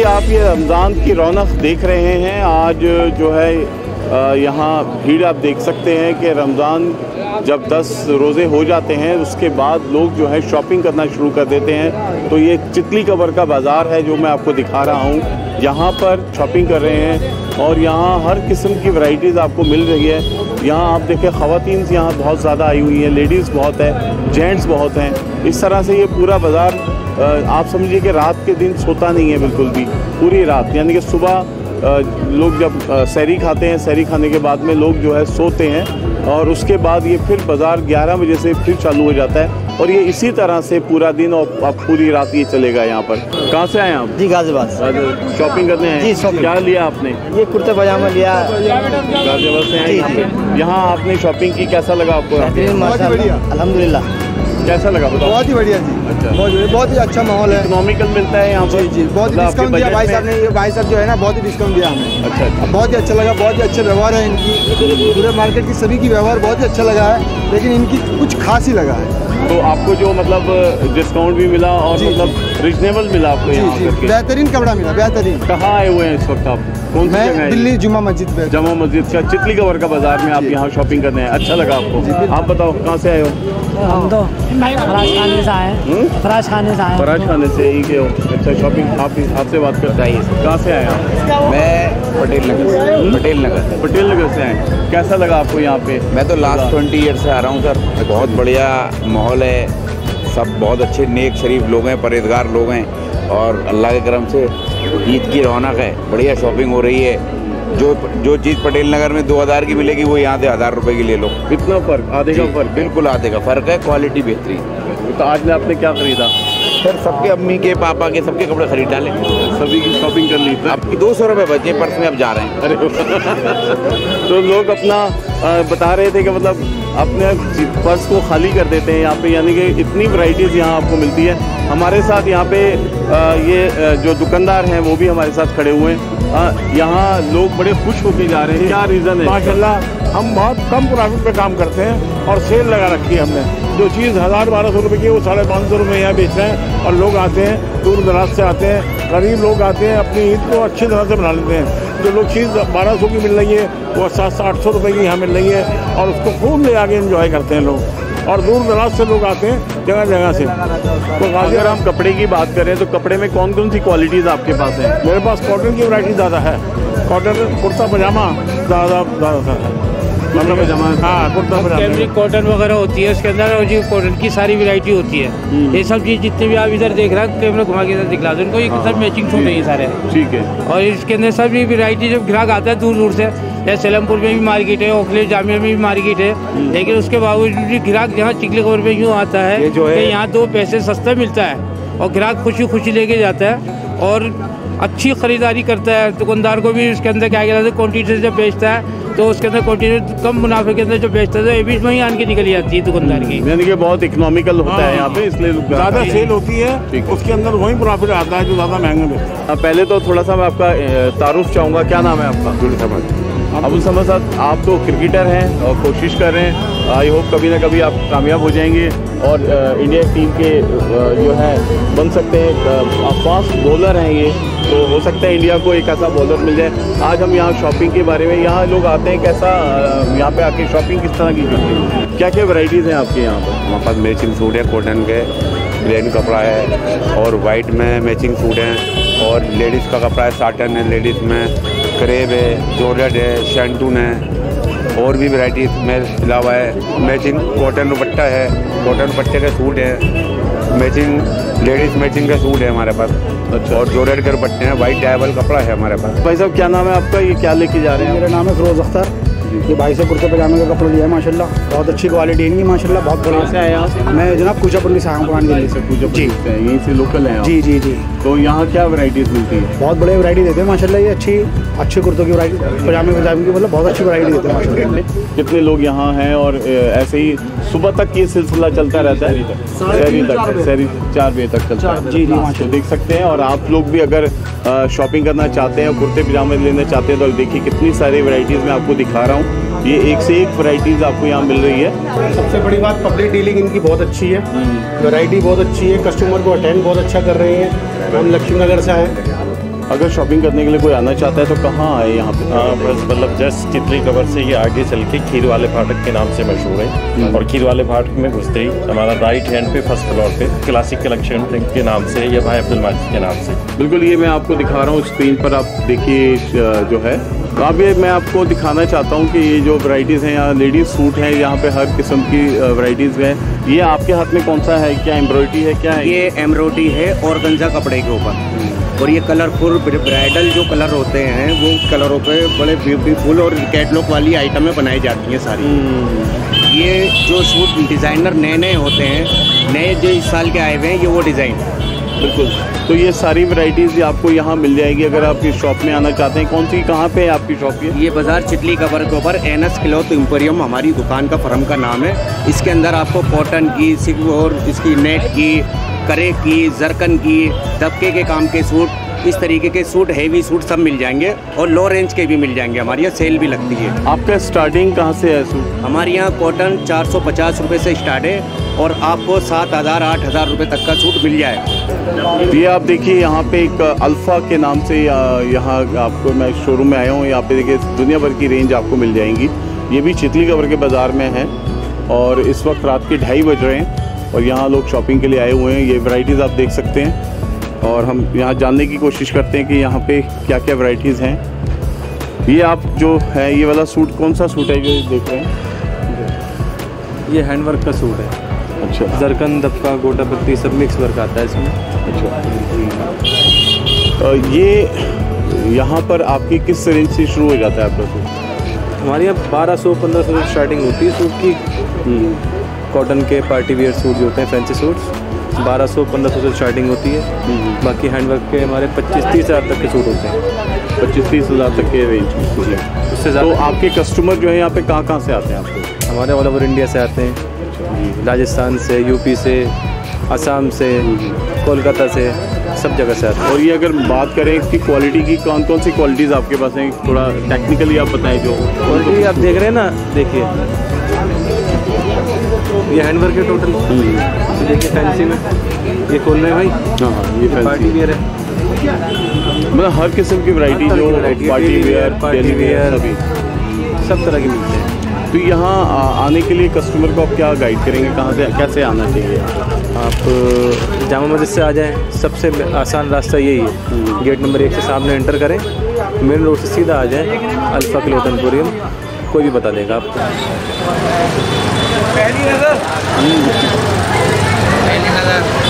आप ये रमज़ान की रौनक देख रहे हैं। आज जो है यहाँ भीड़ आप देख सकते हैं कि रमज़ान जब 10 रोज़े हो जाते हैं उसके बाद लोग जो है शॉपिंग करना शुरू कर देते हैं। तो ये चितली कबर का बाज़ार है जो मैं आपको दिखा रहा हूँ। यहाँ पर शॉपिंग कर रहे हैं और यहाँ हर किस्म की वैरायटीज़ आपको मिल रही है। यहाँ आप देखें ख़वातीन यहाँ बहुत ज़्यादा आई हुई हैं, लेडीज़ बहुत है, जेंट्स बहुत हैं। इस तरह से ये पूरा बाज़ार आप समझिए कि रात के दिन सोता नहीं है बिल्कुल भी, पूरी रात। यानी कि सुबह लोग जब सहरी खाते हैं, सहरी खाने के बाद में लोग जो है सोते हैं और उसके बाद ये फिर बाज़ार 11 बजे से फिर चालू हो जाता है और ये इसी तरह से पूरा दिन और अब पूरी रात ये चलेगा। यहाँ पर कहाँ से आए आप? जी गाजियाबाद। शॉपिंग करने हैं जी। शॉपिंग क्या लिया आपने? ये कुर्ता पजामा लिया। गाजियाबाद से आए यहाँ आपने शॉपिंग की, कैसा लगा आपको? अल्हम्दुलिल्लाह। कैसा लगा बताओ? बहुत ही बढ़िया जी। अच्छा, बहुत ही अच्छा माहौल है। इकोनॉमिकल मिलता है यहाँ पर? जी, बहुत ही डिस्काउंट दिया भाई साहब ने। ये भाई साहब जो है ना बहुत ही डिस्काउंट दिया हमें। अच्छा, बहुत ही अच्छा लगा, बहुत ही अच्छे व्यवहार है इनकी। पूरे मार्केट की सभी की व्यवहार बहुत ही अच्छा लगा है, लेकिन इनकी कुछ खास ही लगा है। तो आपको जो मतलब डिस्काउंट भी मिला और मतलब रिजनेबल मिला आपको यहाँ करके? बेहतरीन कपड़ा मिला, बेहतरीन। कहाँ आए हुए हैं इस वक्त आप? कौन सी जगह है? दिल्ली जुमा मस्जिद पे। जमा मस्जिद का चितली कबर का बाजार में आप यहाँ शॉपिंग करने हैं। अच्छा लगा आपको? आप बताओ कहाँ से आए हो? हम तो फराज खाने से आए हैं। फराज खाने से आए हैं। फराज खाने से ही के हो? अच्छा, शॉपिंग आपसे बात करते हैं। कहाँ से आए आप? मैं पटेल नगर से आए। कैसा लगा आपको यहाँ पे? मैं तो लास्ट 20 ईयर से आ रहा हूँ सर। बहुत बढ़िया माहौल है, सब बहुत अच्छे नेक शरीफ लोग हैं, परहेजगार लोग हैं और अल्लाह के करम से ईद की रौनक है, बढ़िया शॉपिंग हो रही है। जो चीज़ पटेल नगर में 2000 की मिलेगी वो यहाँ से 1000 रुपये की ले लो। कितना फ़र्क? आधे का फ़र्क? बिल्कुल आधे का फ़र्क है, क्वालिटी बेहतरीन। तो आज आपने क्या खरीदा? सर सबके अम्मी के पापा के सबके कपड़े खरीद डाले, सभी की शॉपिंग कर ली। अब 200 रुपये बचे पर्स में, अब जा रहे हैं। अरे तो लोग अपना बता रहे थे कि मतलब अपने पर्स को खाली कर देते हैं यहाँ पे, यानी कि इतनी वैरायटीज़ यहाँ आपको मिलती है। हमारे साथ यहाँ पे ये जो दुकानदार हैं वो भी हमारे साथ खड़े हुए हैं। यहाँ लोग बड़े खुश होके जा रहे हैं। क्या रीज़न है? माशाल्लाह हम बहुत कम प्रॉफिट पे काम करते हैं और सेल लगा रखी है हमने। जो चीज़ 1000-1200 रुपये की वो 550 रुपये यहाँ बेच रहे हैं और लोग आते हैं, दूर दराज से आते हैं, गरीब लोग आते हैं, अपनी ईद को अच्छी तरह से बना लेते हैं। जो लोग चीज़ 1200 की मिल रही है वो 700-800 रुपये की यहाँ मिल रही है और उसको खूब ले आके एंजॉय करते हैं लोग। और दूर दराज से लोग आते हैं जगह जगह से। तो अगर हम कपड़े की बात करें तो कपड़े में कौन कौन सी क्वालिटीज़ आपके पास हैं? मेरे पास कॉटन की वैरायटी ज़्यादा है। कॉटन कुर्ता पजामा ज़्यादा है। कुर्ता पजामा? हाँ, कुर्ता पजामा। कैमरिक कॉटन वगैरह होती है उसके अंदर, और जो कॉटन की सारी वैरायटी होती है। ये सब चीज़ जितने भी आप इधर देख रहे हैं, कैमरा घुमा के इधर दिखला दो इनको, ये सब मैचिंग सूट है ये सारे। ठीक है। और इसके अंदर सभी वैरायटी जब ग्राहक आता है दूर दूर से, जैसे सेलमपुर में भी मार्केट है, ओखले जामिया में भी मार्केट है, लेकिन उसके बावजूद भी ग्राहक यहाँ चितली कबर में यूँ आता है कि यहाँ 2 पैसे सस्ता मिलता है और ग्राहक खुशी खुशी लेके जाता है और अच्छी ख़रीदारी करता है। दुकानदार को भी उसके अंदर क्या कहते हैं, क्वान्टिटी से जब बेचता है तो उसके अंदर क्वान्टिटी कम मुनाफे के अंदर जो बेचता है तो ये बीच में ही आन के निकली जाती है दुकानदार की। यानी कि बहुत इकोनॉमिकल होता है यहाँ पे, इसलिए ज़्यादा सेल होती है, उसके अंदर वही प्रॉफिट आता है जो ज़्यादा महंगे बेचते हैं। पहले तो थोड़ा सा मैं आपका तारुफ चाहूँगा। क्या नाम है आपका? अबुल समद साहब, आप तो क्रिकेटर हैं और कोशिश कर रहे हैं, आई होप कभी ना कभी आप कामयाब हो जाएंगे और इंडिया टीम के जो है बन सकते हैं। फास्ट बॉलर हैं ये, तो हो सकता है इंडिया को एक ऐसा बॉलर मिल जाए। आज हम यहाँ शॉपिंग के बारे में, यहाँ लोग आते हैं, कैसा यहाँ पे आके शॉपिंग किस तरह की करते हैं? क्या क्या वैरायटीज़ हैं आपके यहाँ पर? हमारे पास मैचिंग सूट है, कॉटन के प्लेन कपड़ा है और वाइट में मैचिंग सूट हैं और लेडीज़ का कपड़ा है, साटन है, लेडीज़ में क्रेब है, जॉर्जेट है, शैंटून है और भी वैरायटी में सिला हुआ है। मैचिंग कॉटन दुपट्टा है, कॉटन दुपट्टे के सूट है, मैचिंग लेडीज़ मैचिंग का सूट है हमारे पास। अच्छा। और जॉर्जेट के दुपट्टे हैं, वाइट डायबल कपड़ा है हमारे पास। भाई साहब क्या नाम है आपका? ये क्या लेके जा रहे हैं? मेरा नाम है फिरोज अख्तर। ये भाई से कुर्ते पजामे का कपड़ा लिया है माशाल्लाह, बहुत अच्छी क्वालिटी है इनकी माशाल्लाह, बहुत बढ़िया। से आए आप? मैं जनाब कुचापुरली से आया हूँ, पुरानी दिल्ली से। जी, यहीं से लोकल हैं आप? जी जी जी। तो यहाँ क्या वैरायटीज़ मिलती है? बहुत बढ़िया वैरायटी देते हैं माशाल्लाह, ये अच्छे कुर्तों की वैरायटी, पजामे की मतलब बहुत अच्छी वैरायटी देते हैं माशाल्लाह। कितने लोग यहाँ हैं और ऐसे ही सुबह तक ये सिलसिला चलता रहता है? शहरी 4 बजे तक चलता है। जी जी, तो देख सकते हैं। और आप लोग भी अगर शॉपिंग करना चाहते हैं, कुर्ते पजामे लेना चाहते हैं, तो देखिए कितनी सारी वैरायटीज़ मैं आपको दिखा रहा हूँ। ये एक से एक वैरायटीज़ आपको यहाँ मिल रही है। सबसे बड़ी बात पब्लिक डीलिंग इनकी बहुत अच्छी है, वैरायटी बहुत अच्छी है, कस्टमर को अटेंड बहुत अच्छा कर रहे हैं। हम लक्ष्मी नगर से आए, अगर शॉपिंग करने के लिए कोई आना चाहता है तो कहाँ आए यहाँ पे? बस मतलब जस्ट चितली कवर से ये आगे चल के खीर वाले फाटक के नाम से मशहूर है। और खीर वाले फाटक में घुसते ही हमारा राइट हैंड पे फर्स्ट फ्लोर पे क्लासिक कलेक्शन के नाम से या भाई अब्दुल माजिद के नाम से। बिल्कुल, ये मैं आपको दिखा रहा हूँ स्क्रीन पर, आप देखिए जो है। तो अब ये मैं आपको दिखाना चाहता हूँ कि ये जो वैरायटीज़ हैं यहाँ लेडीज़ सूट हैं, यहाँ पे हर किस्म की वैरायटीज़ हैं। ये आपके हाथ में कौन सा है? क्या एम्ब्रॉयडरी है? क्या है ये एम्ब्रॉयडरी है ऑर्गेन्जा कपड़े के ऊपर, और ये कलरफुल ब्राइडल जो कलर होते हैं वो कलरों पे बड़े ब्यूटीफुल और कैटलॉग वाली आइटमें बनाई जाती हैं सारी। ये जो सूट डिज़ाइनर नए नए होते हैं, नए जो इस साल के आए हुए हैं, ये वो डिज़ाइन। बिल्कुल, तो ये सारी वैरायटीज़ आपको यहाँ मिल जाएगी अगर आप इस शॉप में आना चाहते हैं। कौन सी, कहाँ पे है आपकी शॉप? ये बाज़ार चितली कवर के ऊपर एनएस क्लॉथ एम्पोरियम हमारी दुकान का फर्म का नाम है। इसके अंदर आपको कॉटन की, सिल्क और इसकी नेट की, करे की, जरकन की, दबके के काम के सूट, इस तरीके के सूट, हेवी सूट सब मिल जाएंगे और लो रेंज के भी मिल जाएंगे। हमारे यहाँ सेल भी लगती है। आपका स्टार्टिंग कहाँ से है सूट? हमारे यहाँ कॉटन 450 रुपये से स्टार्ट है और आपको 7,000 8,000 रुपये तक का सूट मिल जाए। ये आप देखिए यहाँ पे एक अल्फ़ा के नाम से यहाँ आपको मैं शोरूम में आया हूँ। यहाँ पे देखिए दुनिया भर की रेंज आपको मिल जाएंगी। ये भी चितली कवर के बाज़ार में है और इस वक्त रात के 2:30 बज रहे हैं और यहाँ लोग शॉपिंग के लिए आए हुए हैं। ये वैरायटीज़ आप देख सकते हैं और हम यहाँ जानने की कोशिश करते हैं कि यहाँ पे क्या क्या वैरायटीज़ हैं। ये आप जो है ये वाला सूट कौन सा सूट है जो देख रहे हैं? ये हैंडवर्क का सूट है। अच्छा, जरकन, दबका, गोटा पत्ती सब मिक्स वर्क आता है इसमें। अच्छा, ये यहाँ पर आपकी किस रेंज से शुरू हो जाता है आपका सूट? हमारे यहाँ 1200-1500 से स्टार्टिंग होती है सूट की। कॉटन के पार्टी वेयर सूट जो होते हैं, फैंसी सूट्स, 1200-1500 से स्टार्टिंग होती है। बाकी हैंडवर्क के हमारे 25-30 हज़ार तक के सूट होते हैं। 25-30 हज़ार तक के रेंज में सूट है। उससे तो आपके कस्टमर जो है यहाँ पे कहाँ से आते हैं आपको? हमारे ऑल ओवर इंडिया से आते हैं, राजस्थान से, यूपी से, असम से, कोलकाता से, सब जगह से आते हैं। और ये अगर बात करें इसकी क्वालिटी की, कौन कौन सी क्वालिटीज़ आपके पास हैं? थोड़ा टेक्निकली आप बताएं। जो क्वालिटी आप देख रहे हैं ना, देखिए ये हैंडवर्क है टोटल। देखिए फैंसी में ये खोल रहे हैं भाई। हाँ, ये पार्टी वेयर है, मतलब हर किस्म की वैरायटी जो पार्टी वेयर सभी सब तरह की मिलते हैं। तो यहाँ आने के लिए कस्टमर को आप क्या गाइड करेंगे, कहाँ से कैसे आना चाहिए? आप जामा मस्जिद से आ जाएं, सबसे आसान रास्ता यही है। गेट नंबर 1 से सामने एंटर करें, मेन रोड से सीधा आ जाएं, अल्फ़ा क्लॉथ एम्पोरियम, कोई भी बता देगा आपको। पहली नज़र